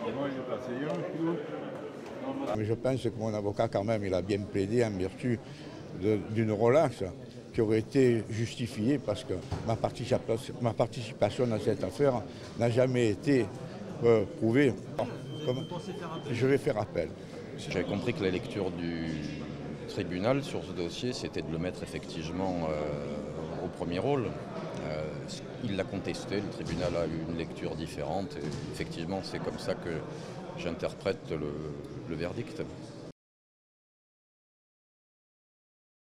Mais je pense que mon avocat, quand même, il a bien plaidé en vertu d'une relaxe qui aurait été justifiée parce que ma participation dans cette affaire n'a jamais été prouvée. Je vais faire appel. J'avais compris que la lecture du tribunal sur ce dossier, c'était de le mettre effectivement au premier rôle. Il l'a contesté, le tribunal a eu une lecture différente et effectivement c'est comme ça que j'interprète le verdict.